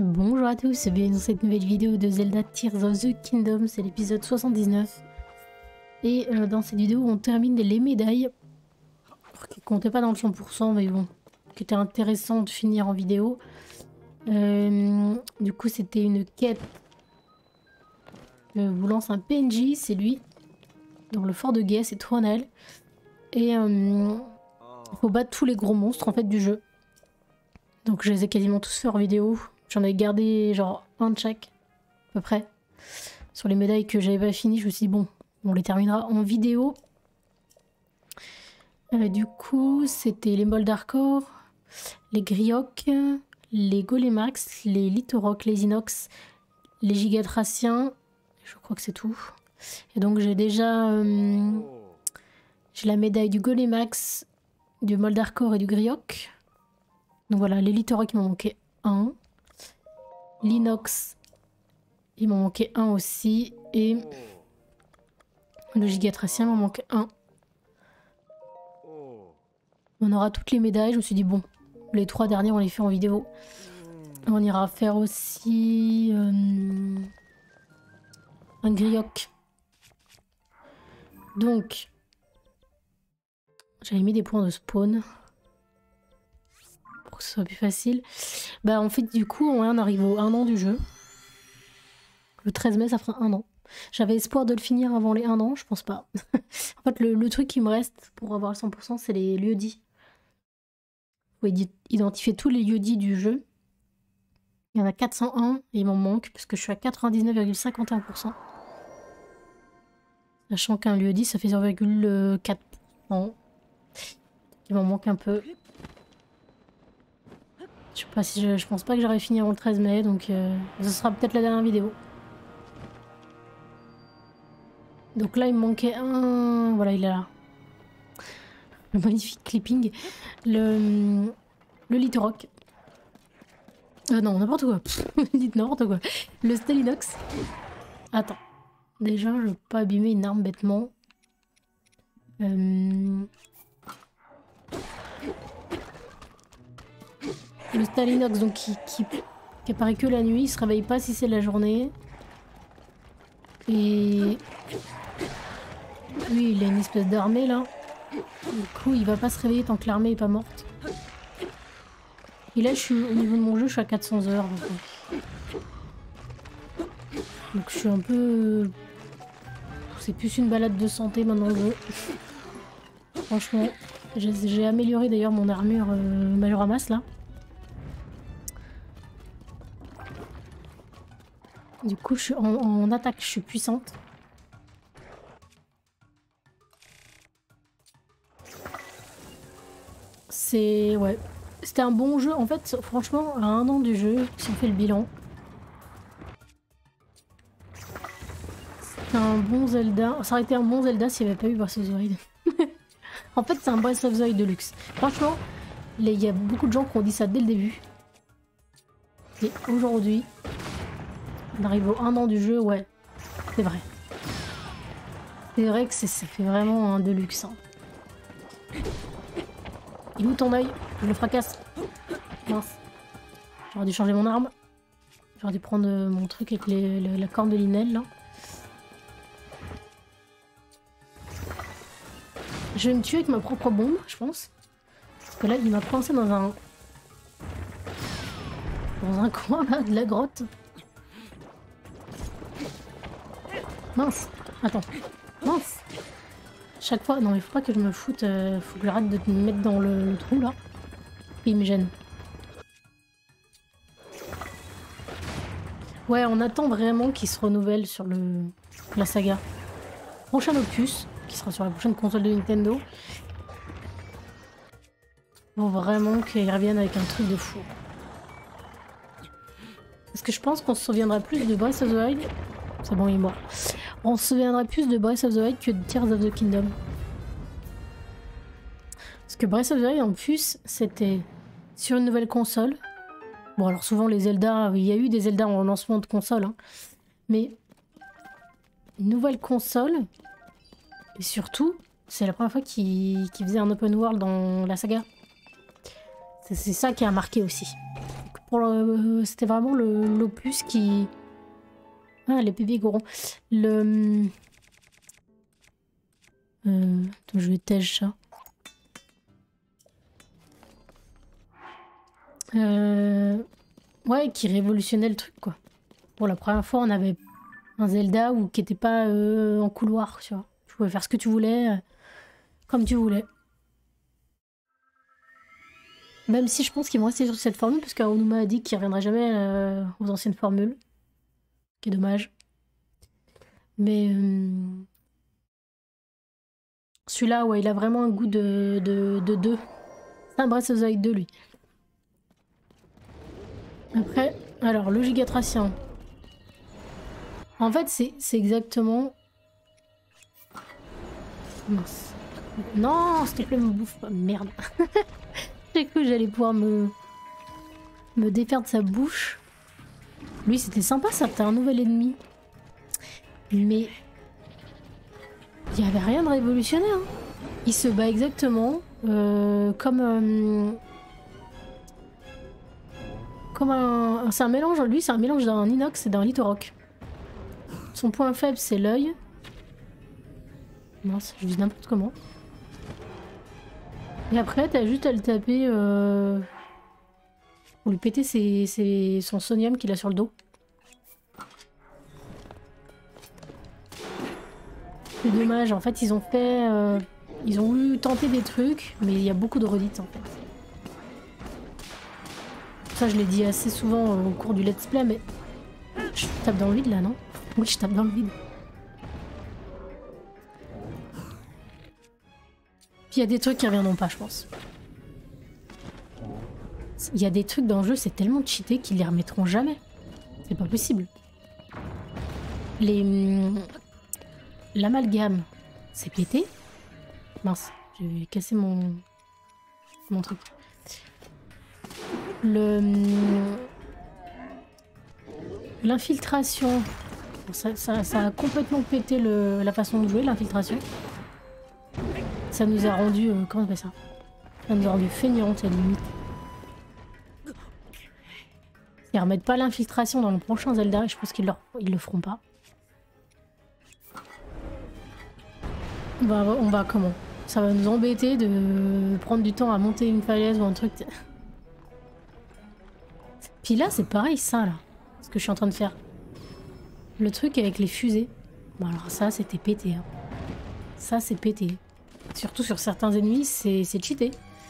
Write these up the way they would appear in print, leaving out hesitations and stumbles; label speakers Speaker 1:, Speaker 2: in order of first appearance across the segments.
Speaker 1: Bonjour à tous et bienvenue dans cette nouvelle vidéo de Zelda Tears of the Kingdom, c'est l'épisode 79. Et dans cette vidéo on termine les médailles, qui comptaient pas dans le 100% mais bon, qui était intéressant de finir en vidéo. Du coup c'était une quête. Je vous lance un PNJ, c'est lui, dans le fort de Guet, c'est Tronel. Et il faut battre tous les gros monstres en fait du jeu. Donc je les ai quasiment tous fait en vidéo. J'en ai gardé genre un de chaque, à peu près. Sur les médailles que j'avais pas fini, je me suis dit bon, on les terminera en vidéo. Du coup, c'était les Moldarkor, les Griok, les Golemax, les Litorok, les Inox, les Gigatraciens. Je crois que c'est tout. Et donc j'ai déjà j'ai la médaille du Golemax, du Moldarkor et du Griok. Donc voilà, les Litorok il m'en manquait un. L'Inox, il m'en manquait un aussi. Et le Gigatracien, il m'en manque un. On aura toutes les médailles. Je me suis dit, bon, les 3 derniers, on les fait en vidéo. On ira faire aussi un Griok. Donc, j'avais mis des points de spawn pour que ce soit plus facile. Bah en fait du coup on arrive au 1 an du jeu. Le 13 mai ça fera 1 an. J'avais espoir de le finir avant les 1 an, je pense pas. En fait le truc qui me reste pour avoir le 100% c'est les lieux-dits. Faut identifier tous les lieux-dits du jeu. Il y en a 401 et il m'en manque parce que je suis à 99,51%. Sachant qu'un lieu-dit ça fait 0,4%. Il m'en manque un peu. Je sais pas si je pense pas que j'aurai fini avant le 13 mai, donc ce sera peut-être la dernière vidéo. Donc là il me manquait un, voilà il est là. Le magnifique clipping. Le Litorok. Non, n'importe quoi. Dites n'importe quoi. Le Stalinox. Attends. Déjà je veux pas abîmer une arme bêtement. Le Stalinox donc qui apparaît que la nuit, il se réveille pas si c'est la journée. Et lui il a une espèce d'armée là. Du coup il va pas se réveiller tant que l'armée est pas morte. Et là je suis au niveau de mon jeu, je suis à 400 heures. Donc je suis un peu... C'est plus une balade de santé maintenant le jeu. Franchement, j'ai amélioré d'ailleurs mon armure Majoramas là. Du coup, je suis en attaque, je suis puissante. C'est... ouais. C'était un bon jeu. En fait, franchement, à 1 an du jeu, si on fait le bilan. C'est un bon Zelda. Ça aurait été un bon Zelda s'il n'y avait pas eu Breath of the Wild. En fait, c'est un Breath of the Wild de luxe. Franchement, il y a beaucoup de gens qui ont dit ça dès le début. Et aujourd'hui... On arrive au 1 an du jeu, ouais, c'est vrai. C'est vrai que ça fait vraiment un de luxe. Hein. Il est où ton œil? Je le fracasse. Mince. J'aurais dû changer mon arme. J'aurais dû prendre mon truc avec la corne de Linel là. Je vais me tuer avec ma propre bombe, je pense. Parce que là, il m'a coincé dans un coin là, de la grotte. Mince, attends, mince. Chaque fois, non mais faut pas que je me foute, faut que j'arrête de me mettre dans le trou là. Et il me gêne. Ouais, on attend vraiment qu'il se renouvelle sur la saga. Prochain opus, qui sera sur la prochaine console de Nintendo. Faut vraiment qu'il revienne avec un truc de fou. Parce que je pense qu'on se souviendra plus de Breath of the Wild. C'est bon, il est mort. On se souviendrait plus de Breath of the Wild que de Tears of the Kingdom. Parce que Breath of the Wild, en plus, c'était sur une nouvelle console. Bon, alors souvent, les Zelda... Il y a eu des Zelda en lancement de console. Hein. Mais une nouvelle console. Et surtout, c'est la première fois qu'ils faisaient un open world dans la saga. C'est ça qui a marqué aussi. C'était vraiment l'opus qui... Ah, les bébés gorons. Le... Attends, je vais tège ça. Ouais, qui révolutionnait le truc, quoi. Pour la première fois, on avait un Zelda qui était pas en couloir, tu vois. Tu pouvais faire ce que tu voulais, comme tu voulais. Même si je pense qu'ils vont rester sur cette formule, parce qu'Aonuma a dit qu'il reviendra jamais aux anciennes formules. Ce qui est dommage. Mais celui-là, ouais, il a vraiment un goût de 2. C'est un Breath of the Wild 2, lui. Après, alors, le Gigatracien. En fait, c'est exactement... Mince. Non, s'il te plaît, me bouffe pas. Merde. J'ai cru que j'allais pouvoir me défaire de sa bouche. Lui, c'était sympa, ça. T'as un nouvel ennemi. Mais... il n'y avait rien de révolutionnaire. Hein. Il se bat exactement comme un... C'est un mélange, lui, c'est un mélange d'un inox et d'un Littorock. Son point faible, c'est l'œil. Mince, je dis n'importe comment. Et après, t'as juste à le taper pour lui péter son sonium qu'il a sur le dos. C'est dommage, en fait, ils ont eu tenté des trucs, mais il y a beaucoup de redites, en fait. Ça, je l'ai dit assez souvent au cours du let's play, mais... Je tape dans le vide, là, non? Oui, je tape dans le vide. Puis il y a des trucs qui reviendront pas, je pense. Il y a des trucs dans le jeu, c'est tellement cheaté qu'ils les remettront jamais. C'est pas possible. L'amalgame, c'est pété. Mince, j'ai cassé mon truc. L'infiltration, ça a complètement pété la façon de jouer, l'infiltration. Ça nous a rendu... comment on appelle ça? Ça nous a rendu feignants, à la limite. Ils remettent pas l'infiltration dans le prochain Zelda, et je pense qu'ils le feront pas. On va comment? Ça va nous embêter de prendre du temps à monter une falaise ou un truc. Puis là, c'est pareil, ça, là. Ce que je suis en train de faire. Le truc avec les fusées. Bon, alors ça, c'était pété. Hein. Ça, c'est pété. Surtout sur certains ennemis, c'est cheaté.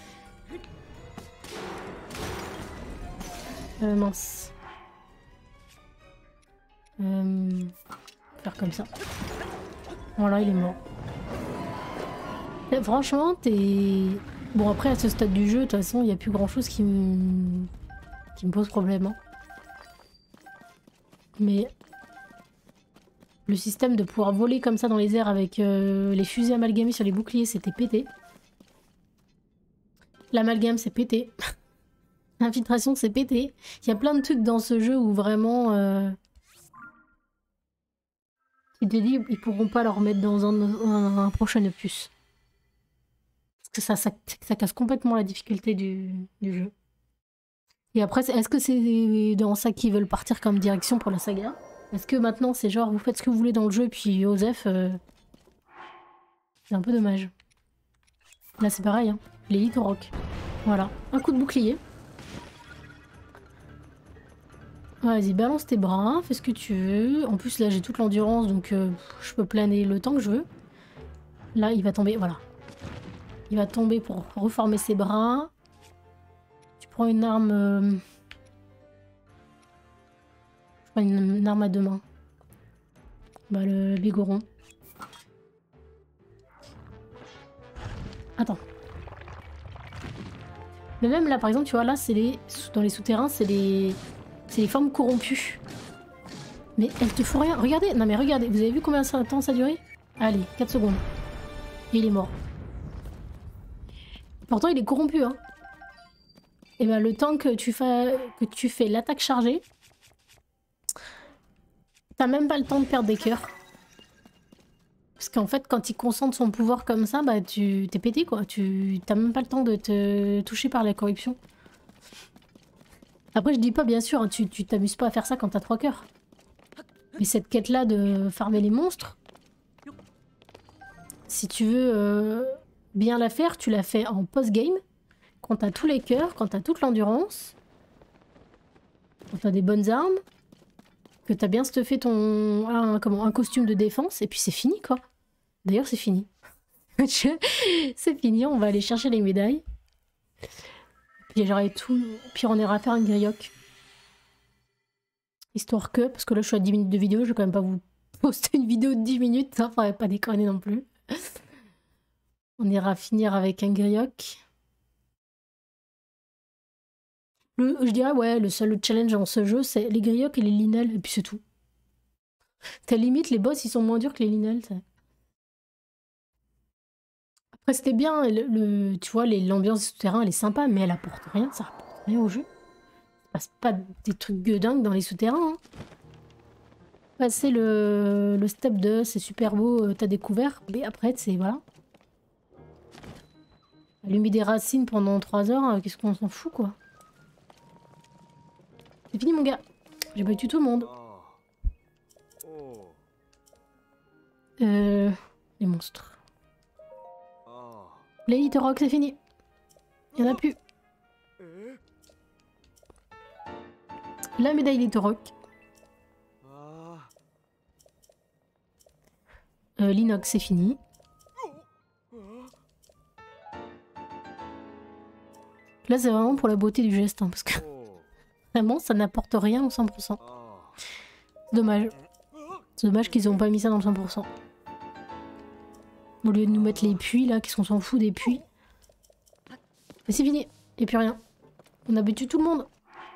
Speaker 1: Mince. Faire comme ça. Voilà, il est mort. Et franchement, t'es... Bon, après, à ce stade du jeu, de toute façon, il n'y a plus grand-chose qui me pose problème. Hein. Mais... le système de pouvoir voler comme ça dans les airs avec les fusées amalgamées sur les boucliers, c'était pété. L'amalgame, c'est pété. L'infiltration, c'est pété. Il y a plein de trucs dans ce jeu où vraiment... tu te dis, ils pourront pas le remettre dans un prochain opus. Parce que ça casse complètement la difficulté du jeu. Et après, est-ce que c'est dans ça qu'ils veulent partir comme direction pour la saga? Est-ce que maintenant c'est genre vous faites ce que vous voulez dans le jeu puis Osef c'est un peu dommage. Là c'est pareil, hein. L'élite au rock. Voilà, un coup de bouclier. Vas-y, balance tes bras, fais ce que tu veux. En plus là j'ai toute l'endurance donc je peux planer le temps que je veux. Là il va tomber, voilà. Il va tomber pour reformer ses bras. Tu prends une arme... une arme à deux mains. Bah le bigoron. Attends. Mais même là par exemple tu vois là c'est dans les souterrains c'est les formes corrompues. Mais elles te font rien. Regardez, non mais regardez, vous avez vu combien de temps ça a duré? Allez, 4 secondes. Et il est mort. Pourtant il est corrompu hein. Et ben le temps que tu fais l'attaque chargée, t'as même pas le temps de perdre des cœurs. Parce qu'en fait, quand il concentre son pouvoir comme ça, bah t'es pété quoi. T'as même pas le temps de te toucher par la corruption. Après, je dis pas, bien sûr, hein, tu t'amuses pas à faire ça quand t'as 3 cœurs. Mais cette quête-là de farmer les monstres, si tu veux bien la faire, tu la fais en post-game, quand t'as tous les cœurs, quand t'as toute l'endurance, quand t'as des bonnes armes, que t'as bien stuffé un costume de défense, et puis c'est fini, quoi. D'ailleurs, c'est fini. C'est fini, on va aller chercher les médailles. Puis j'aurai tout. Puis on ira faire un grioc. Histoire que, parce que là je suis à 10 minutes de vidéo, je vais quand même pas vous poster une vidéo de 10 minutes, ça faudrait pas déconner non plus. On ira finir avec un grioc. Je dirais, ouais, le seul challenge dans ce jeu, c'est les griocs et les linels, et puis c'est tout. T'as limite, les boss, ils sont moins durs que les linels. Après, c'était bien, tu vois, l'ambiance souterrain, elle est sympa, mais elle apporte rien, ça apporte rien au jeu. Il se passe pas des trucs dingues dans les souterrains. Hein. Passer le step 2, c'est super beau, t'as découvert, mais après, c'est voilà. Allumer des racines pendant 3 heures, qu'est-ce qu'on s'en fout, quoi. C'est fini, mon gars. J'ai battu tout le monde. Les monstres. Les Hitorock, c'est fini. Il y en a plus. La médaille Hitorock. L'inox, c'est fini. Là, c'est vraiment pour la beauté du geste, hein, parce que vraiment, ça n'apporte rien au 100%. Dommage. C'est dommage qu'ils n'ont pas mis ça dans le 100%. Au lieu de nous mettre les puits, là, qu'est-ce qu'on s'en fout des puits. Mais c'est fini, et plus rien. On a battu tout le monde.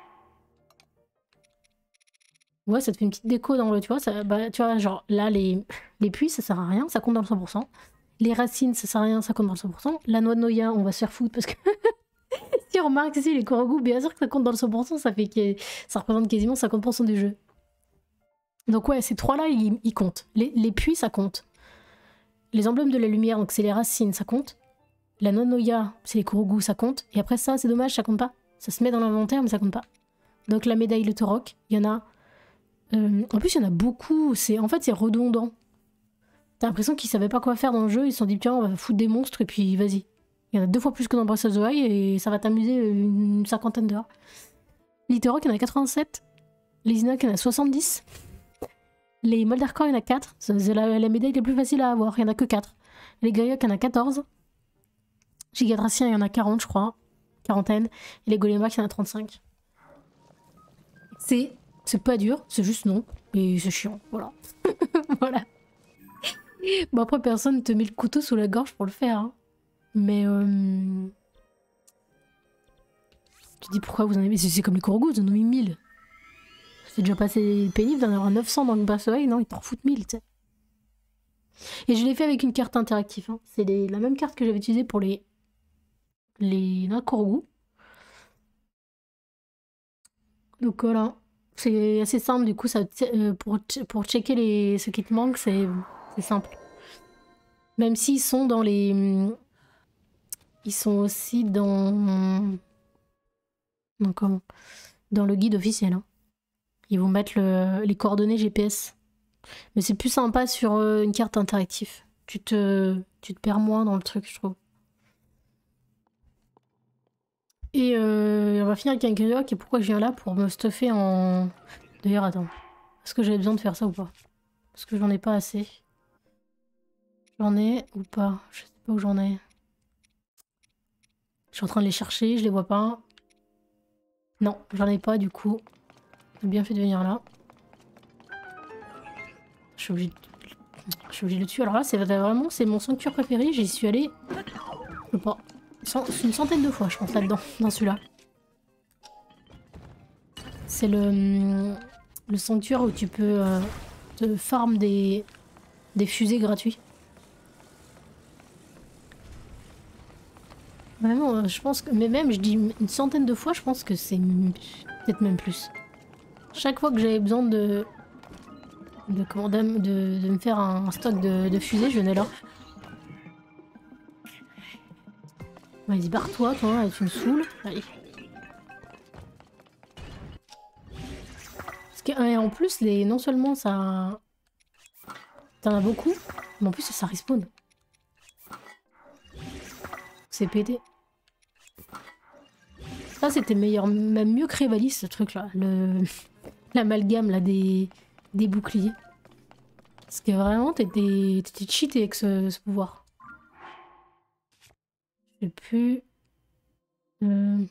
Speaker 1: Ouais, ça te fait une petite déco dans le... Tu vois, ça, bah, tu vois genre, là, les puits, ça sert à rien, ça compte dans le 100%. Les racines, ça sert à rien, ça compte dans le 100%. La noix de Noya, on va se faire foutre parce que... Si on remarque ici, les Korogu, bien sûr que ça compte dans le 100%, ça fait que ça représente quasiment 50% du jeu. Donc ouais, ces trois-là, ils comptent. Les puits, ça compte. Les emblèmes de la lumière, donc c'est les racines, ça compte. La noix de Noya, c'est les Korogu, ça compte. Et après ça, c'est dommage, ça compte pas. Ça se met dans l'inventaire, mais ça compte pas. Donc la médaille le Torok, il y en a... en plus, il y en a beaucoup. En fait, c'est redondant. T'as l'impression qu'ils savaient pas quoi faire dans le jeu. Ils se sont dit, tiens, on va foutre des monstres et puis vas-y. Il y en a 2 fois plus que dans Breath of the Wild et ça va t'amuser une 50aine d'heures. Les Torok, il y en a 87. Les Inok, il y en a 70. Les Moldarkor, il y en a 4. C'est la médaille la plus facile à avoir. Il y en a que 4. Les Grioc, il y en a 14. Gigadracien, il y en a 40, je crois. Quarantaine. Et les Golemak, il y en a 35. C'est pas dur, c'est juste non. Et c'est chiant, voilà. Voilà. Bon, après, personne te met le couteau sous la gorge pour le faire. Hein. Mais tu dis pourquoi vous en avez... C'est comme les Korogu, ils en ont mis 1000. C'est déjà passé pénible d'en avoir 900 dans le Breath of the Wild, non, ils t'en foutent 1000, tu sais. Et je l'ai fait avec une carte interactive. Hein. C'est la même carte que j'avais utilisée pour les Korogu. Donc voilà. C'est assez simple, du coup, ça, pour checker ce qui te manque, c'est simple. Même s'ils sont dans les... Ils sont aussi dans le guide officiel. Hein. Ils vont mettre les coordonnées GPS. Mais c'est plus sympa sur une carte interactive. Tu te perds moins dans le truc, je trouve. Et on va finir avec un grioc. Et pourquoi je viens là? Pour me stuffer en... D'ailleurs, attends. Est-ce que j'avais besoin de faire ça ou pas? Parce que j'en ai pas assez. J'en ai ou pas? Je sais pas où j'en ai. Je suis en train de les chercher, je les vois pas. Non, j'en ai pas du coup. J'ai bien fait de venir là. Je suis obligée de le tuer. Alors là, c'est vraiment mon sanctuaire préféré. J'y suis allée, je sais pas, une centaine de fois, je pense, là-dedans, dans celui-là. C'est le sanctuaire où tu peux te farm des fusées gratuits. Vraiment, je pense que... Mais même, je dis une centaine de fois, je pense que c'est peut-être même plus. Chaque fois que j'avais besoin de me faire un stock de fusées, je venais là. Vas-y, barre-toi, toi, et tu me saoules. Allez. Et en plus, non seulement ça... T'en as beaucoup, mais en plus ça respawn. C'est pété. Ça c'était meilleur, même mieux que Révalis ce truc là. L'amalgame là des boucliers. Parce que vraiment t'étais cheaté avec ce pouvoir. Je sais plus... Non,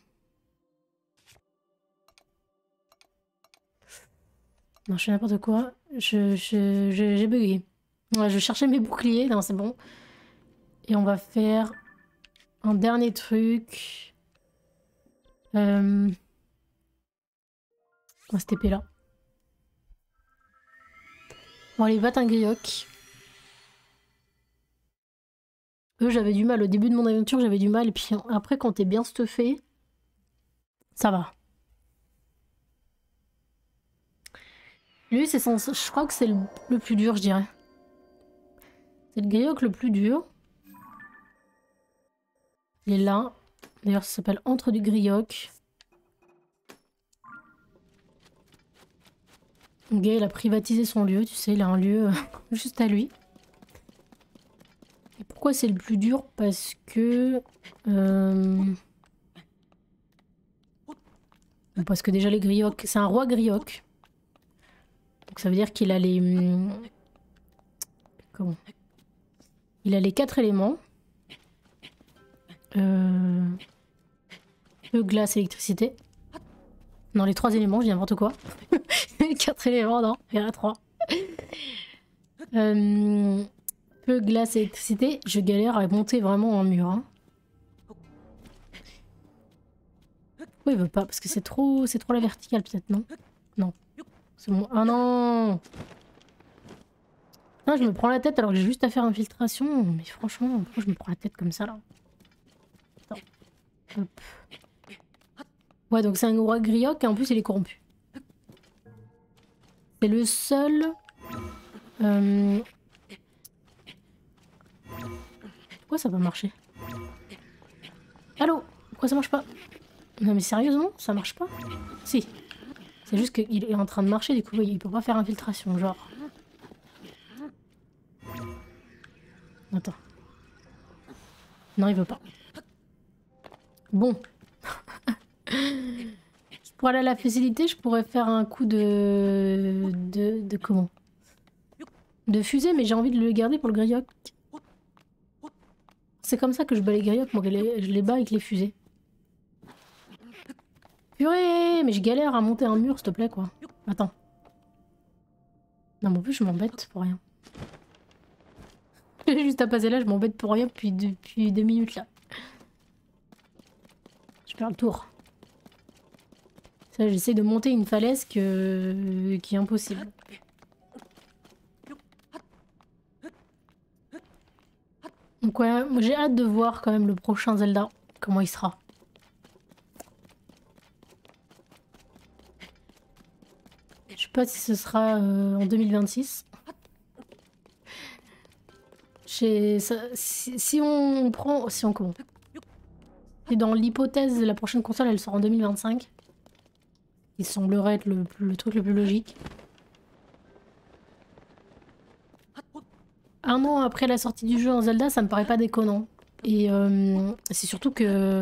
Speaker 1: je fais n'importe quoi. J'ai bugué. Ouais, je cherchais mes boucliers. Non, c'est bon. Et on va faire un dernier truc. On va se TP là. On va aller battre un grioc. Eux, j'avais du mal. Au début de mon aventure, j'avais du mal. Et puis après, quand t'es bien stuffé, ça va. Lui, je crois que c'est le plus dur, je dirais. C'est le grioc le plus dur. Il est là. D'ailleurs, ça s'appelle Entre du grioc. Le gars, il a privatisé son lieu, tu sais, il a un lieu juste à lui. Et pourquoi c'est le plus dur? Parce que... Parce que déjà les griocs... C'est un roi grioc. Donc ça veut dire qu'il a les... Comment? Il a les 4 éléments. Feu, glace, électricité. Non, les 3 éléments, je dis n'importe quoi. Les 4 éléments, non, il y en a 3. Feu, glace, électricité. Je galère à monter vraiment un mur. Hein. Pourquoi il veut pas? Parce que c'est trop la verticale peut-être, non? Non. C'est bon. Ah non! Non, je me prends la tête alors que j'ai juste à faire infiltration. Mais franchement, pourquoi je me prends la tête comme ça là? Attends. Hop. Ouais, donc c'est un roi grioc et en plus il est corrompu. C'est le seul... Pourquoi ça va marcher? Allô? Pourquoi ça marche pas? Non mais sérieusement, ça marche pas? Si. C'est juste qu'il est en train de marcher, du coup il peut pas faire infiltration, genre. Attends. Non, il veut pas. Bon. Pour aller à la facilité, je pourrais faire un coup de comment? De fusée, mais j'ai envie de le garder pour le grioc. C'est comme ça que je bats les griocs, moi, je les bats avec les fusées. Purée, mais je galère à monter un mur, s'il te plaît, quoi. Attends. Non, mais en plus, je m'embête pour rien. J'ai juste à passer là, je m'embête pour rien depuis 2 minutes, là. Je perds le tour. Ça, j'essaie de monter une falaise qui est impossible. Donc ouais, j'ai hâte de voir quand même le prochain Zelda, comment il sera. Je sais pas si ce sera en 2026. Si on prend... Si on comment? Et dans l'hypothèse, la prochaine console, elle sort en 2025. Il semblerait être le truc le plus logique. Un an après la sortie du jeu en Zelda, ça me paraît pas déconnant. Et c'est surtout que...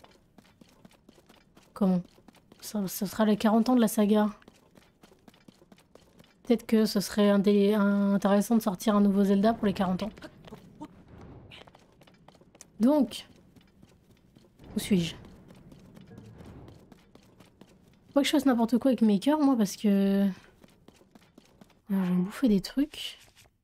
Speaker 1: Comment? Ça sera les 40 ans de la saga. Peut-être que ce serait intéressant de sortir un nouveau Zelda pour les 40 ans. Donc... Où suis-je? Faut que je fasse n'importe quoi avec mes cœurs, moi, parce que... Je vais me bouffer des trucs.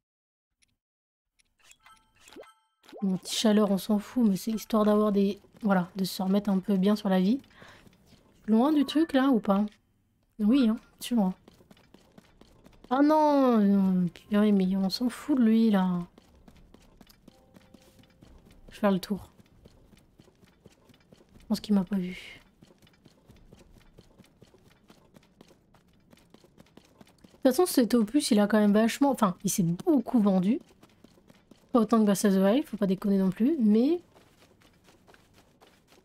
Speaker 1: Mon petit chaleur, on s'en fout, mais c'est histoire d'avoir des... Voilà, de se remettre un peu bien sur la vie. Loin du truc, là, ou pas? Oui, hein, tu vois. Ah non, purée, mais on s'en fout de lui, là. Je vais faire le tour. Je pense qu'il m'a pas vu. De toute façon, cet opus, il a quand même vachement... Enfin, il s'est beaucoup vendu. Pas autant que Breath of the Wild, faut pas déconner non plus, mais...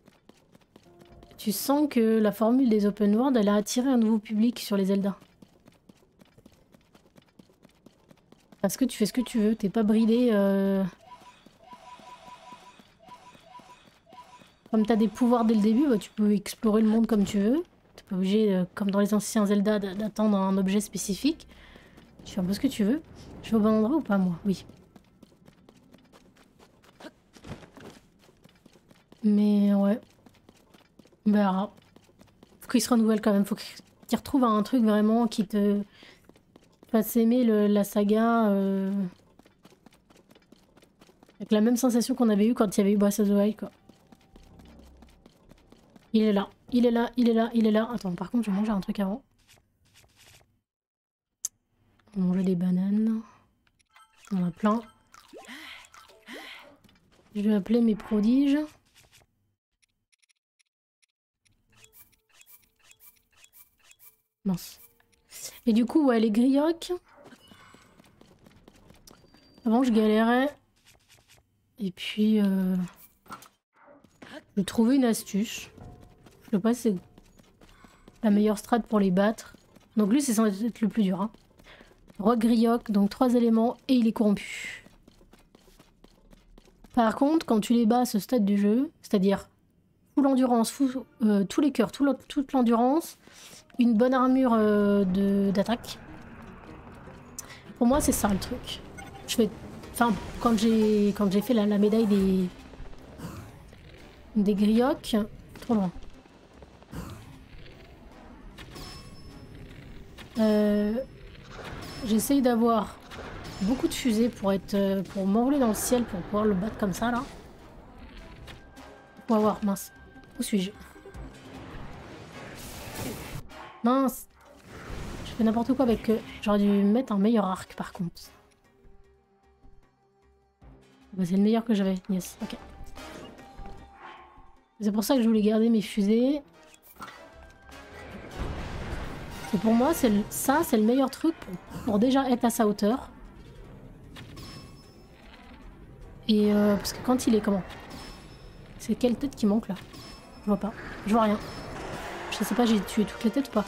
Speaker 1: Tu sens que la formule des open world, elle a attiré un nouveau public sur les Zelda. Parce que tu fais ce que tu veux, t'es pas bridé. Comme t'as des pouvoirs dès le début, bah, tu peux explorer le monde comme tu veux. T'es pas obligé, comme dans les anciens Zelda, d'attendre un objet spécifique. Tu fais un peu ce que tu veux. Je vais au bon endroit ou pas, moi? Oui. Mais ouais. On verra. Faut qu'il se renouvelle quand même. Faut qu'il retrouve un truc vraiment qui te fasse aimer la saga. Avec la même sensation qu'on avait eu quand il y avait eu Breath of the Wild, quoi. Il est là, il est là, il est là, il est là. Attends, par contre, je vais manger un truc avant. On va manger des bananes. On en a plein. Je vais appeler mes prodiges. Mince. Et du coup, ouais, les griocs. Avant, je galérais. Et puis, j'ai trouvé une astuce. Je sais pas si c'est la meilleure strat pour les battre. Donc lui, c'est censé être le plus dur. Hein. Roi grioc, donc 3 éléments, et il est corrompu. Par contre, quand tu les bats à ce stade du jeu, c'est-à-dire full endurance, tous les cœurs, toute l'endurance, une bonne armure d'attaque. Pour moi, c'est ça le truc. Je fais, enfin, quand j'ai fait la médaille des griocs, trop loin. J'essaye d'avoir beaucoup de fusées pour m'envoler dans le ciel pour pouvoir le battre comme ça là. Pour avoir, mince. Où suis-je? Mince. Je fais n'importe quoi avec... J'aurais dû mettre un meilleur arc par contre. Bah, c'est le meilleur que j'avais. Yes, ok. C'est pour ça que je voulais garder mes fusées. Et pour moi, ça, c'est le meilleur truc pour déjà être à sa hauteur. Et parce que quand il est comment? C'est quelle tête qui manque là? Je vois pas. Je vois rien. Je sais pas, j'ai tué toutes les têtes ou pas?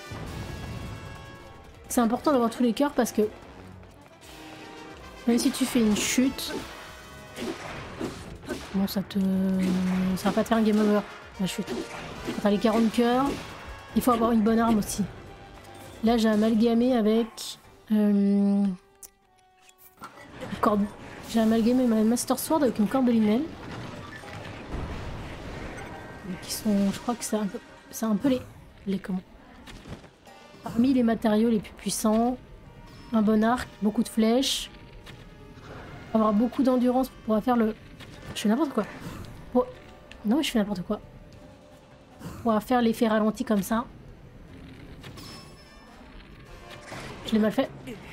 Speaker 1: C'est important d'avoir tous les cœurs parce que même si tu fais une chute, bon, ça va pas te faire un game over, la chute. Quand t'as les 40 cœurs, il faut avoir une bonne arme aussi. Là, j'ai amalgamé avec... J'ai amalgamé ma Master Sword avec une corde de linel. Qui sont... Je crois que c'est un peu les comment? Parmi les matériaux les plus puissants, un bon arc, beaucoup de flèches, avoir beaucoup d'endurance pour pouvoir faire le... Je fais n'importe quoi. Non, je fais n'importe quoi. Pour pouvoir faire l'effet ralenti comme ça. Je l'ai mal fait.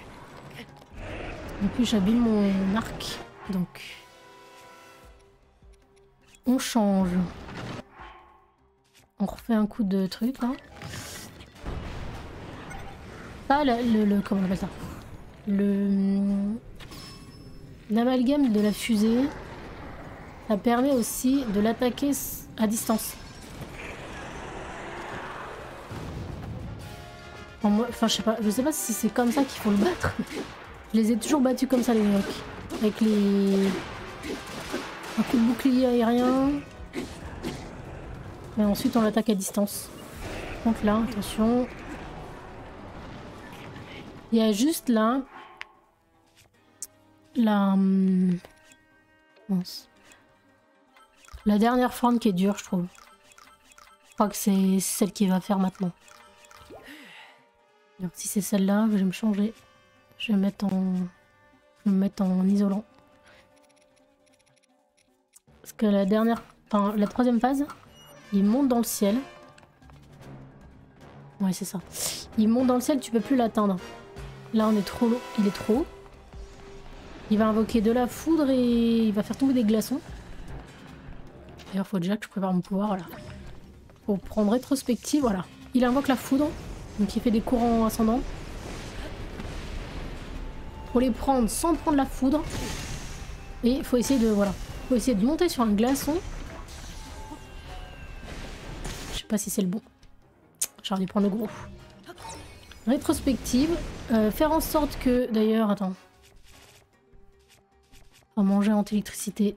Speaker 1: En plus, j'abîme mon arc. Donc... On change. On refait un coup de truc, là. Ah, comment on appelle ça? L'amalgame de la fusée, ça permet aussi de l'attaquer à distance. Enfin, je sais pas si c'est comme ça qu'il faut le battre. Je les ai toujours battus comme ça, les mecs. Avec un coup de bouclier aérien. Et ensuite, on l'attaque à distance. Donc là, attention. Il y a juste là... mince. La dernière forme qui est dure, je trouve. Je crois que c'est celle qui va faire maintenant. Alors, si c'est celle-là, je vais me changer. Je vais me mettre en isolant. Parce que la troisième phase, il monte dans le ciel. Ouais, c'est ça. Il monte dans le ciel, tu peux plus l'atteindre. Là, on est trop lourd. Il est trop haut. Il va invoquer de la foudre et il va faire tomber des glaçons. D'ailleurs, faut déjà que je prépare mon pouvoir, voilà. Pour prendre rétrospective, voilà. Il invoque la foudre, donc il fait des courants ascendants. Faut les prendre sans prendre la foudre. Et il faut essayer de monter sur un glaçon. Je sais pas si c'est le bon. J'aurais dû prendre le gros. Rétrospective. Faire en sorte que... D'ailleurs, attends. On va manger anti-électricité.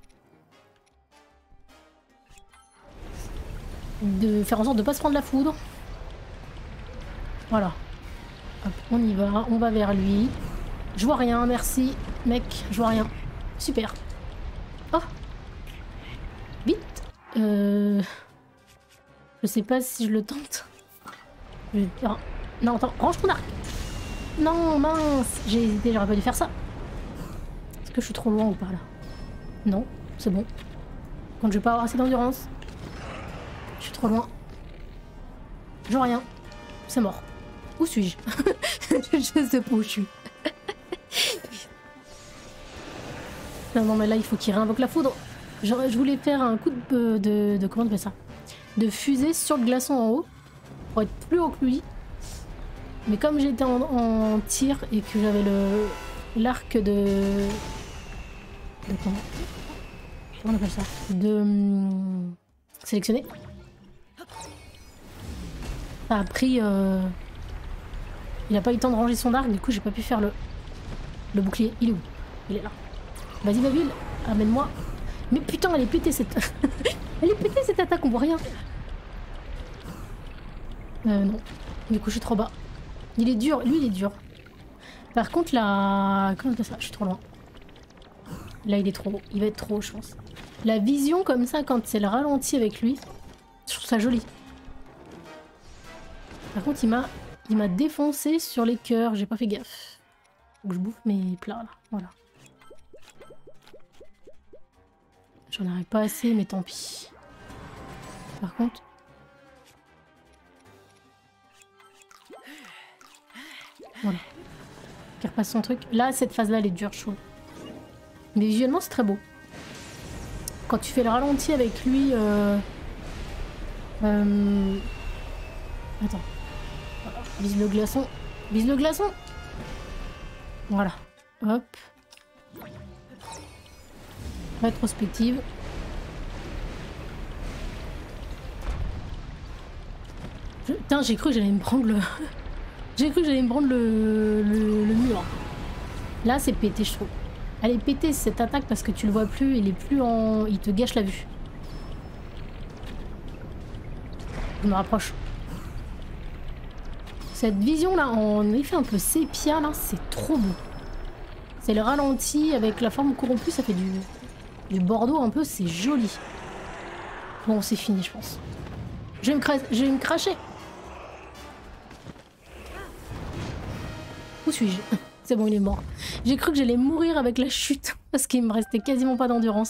Speaker 1: De faire en sorte de pas se prendre la foudre. Voilà. Hop, on y va, on va vers lui. Je vois rien, merci. Mec, je vois rien. Super. Oh. Vite. Je sais pas si je le tente. Je vais faire... Non, attends, range ton arc. Non, mince. J'ai hésité, j'aurais pas dû faire ça. Est-ce que je suis trop loin ou pas là? Non, c'est bon. Quand je vais pas avoir assez d'endurance. Je suis trop loin. Je vois rien. C'est mort. Où suis-je? Je sais pas où je suis. Non mais là il faut qu'il réinvoque la foudre. Je voulais faire un coup de comment on appelle ça? De fusée sur le glaçon en haut. Pour être plus haut que lui. Mais comme j'étais en tir et que j'avais l'arc de comment on appelle ça? De sélectionner. Ça a pris... Il a pas eu le temps de ranger son arc, du coup j'ai pas pu faire le bouclier. Il est où? Il est là. Vas-y Babyle, amène-moi. Mais putain, elle est pétée cette... Elle est pétée cette attaque, on voit rien. Non. Du coup je suis trop bas. Il est dur, lui il est dur. Par contre là... Comment on appelle ça? Je suis trop loin. Là il est trop haut, il va être trop haut je pense. La vision comme ça quand c'est le ralenti avec lui, je trouve ça joli. Par contre il m'a défoncé sur les cœurs, j'ai pas fait gaffe. Faut que je bouffe mes plats là, voilà. J'en aurais pas assez mais tant pis. Par contre... Voilà. Qui repasse son truc. Là cette phase là elle est dure je trouve. Mais visuellement c'est très beau. Quand tu fais le ralenti avec lui... Attends. Voilà. Vise le glaçon. Vise le glaçon. Voilà. Hop. Rétrospective. Putain, j'ai cru que j'allais me prendre le... J'ai cru que j'allais me prendre le mur. Là, c'est pété, je trouve. Elle est pétée, cette attaque, parce que tu le vois plus, il est plus en... Il te gâche la vue. Je me rapproche. Cette vision-là, en effet un peu sépia, là, c'est trop beau. C'est le ralenti avec la forme corrompue, ça fait du bordeaux un peu, c'est joli. Bon, c'est fini, je pense. Je vais me cracher. Où suis-je? C'est bon, il est mort. J'ai cru que j'allais mourir avec la chute, parce qu'il me restait quasiment pas d'endurance.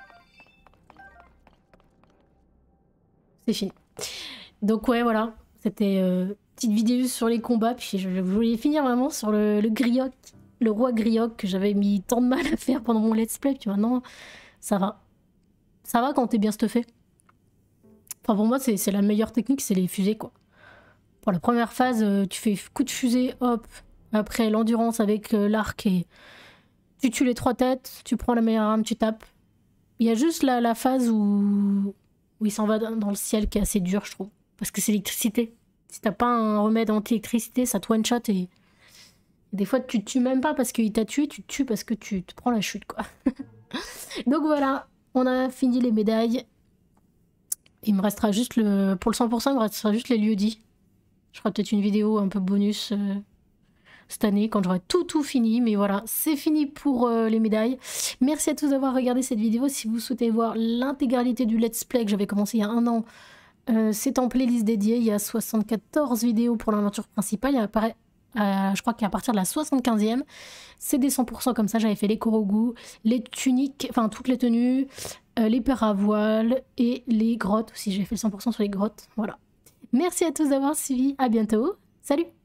Speaker 1: C'est fini. Donc ouais, voilà. C'était petite vidéo sur les combats, puis je voulais finir vraiment sur le Griok, le roi Griok, que j'avais mis tant de mal à faire pendant mon let's play, puis maintenant, ça va. Ça va quand t'es bien stuffé. Enfin, pour moi, c'est la meilleure technique, c'est les fusées, quoi. Pour la première phase, tu fais coup de fusée, hop. Après, l'endurance avec l'arc et tu tues les 3 têtes, tu prends la meilleure arme, tu tapes. Il y a juste la phase où il s'en va dans le ciel qui est assez dur, je trouve. Parce que c'est l'électricité. Si t'as pas un remède anti-électricité, ça te one-shot et des fois tu te tues même pas parce qu'il t'a tué, tu te tues parce que tu te prends la chute, quoi. Donc voilà, on a fini les médailles. Il me restera juste pour le 100%, il me restera juste les lieux-dits. Je ferai peut-être une vidéo un peu bonus cette année quand j'aurai tout fini. Mais voilà, c'est fini pour les médailles. Merci à tous d'avoir regardé cette vidéo. Si vous souhaitez voir l'intégralité du let's play que j'avais commencé il y a un an, c'est en playlist dédiée. Il y a 74 vidéos pour l'aventure principale. Il apparaît, je crois qu'à partir de la 75e, c'est des 100% comme ça. J'avais fait les Korogu, les tuniques, enfin toutes les tenues, les paires à voile et les grottes aussi. J'ai fait le 100% sur les grottes. Voilà. Merci à tous d'avoir suivi. À bientôt. Salut!